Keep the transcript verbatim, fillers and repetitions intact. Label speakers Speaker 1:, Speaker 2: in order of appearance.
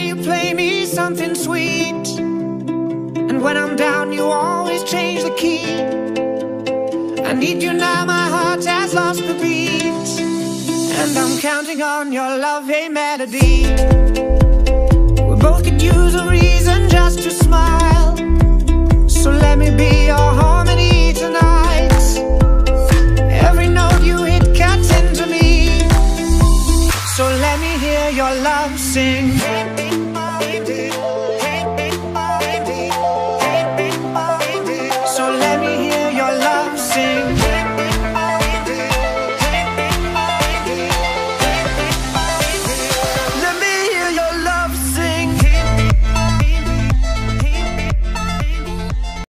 Speaker 1: day you play me something sweet, and when I'm down you always change the key. I need you now, my heart has lost the beat, and I'm counting on your love, hey melody. We both could use a reason just to smile,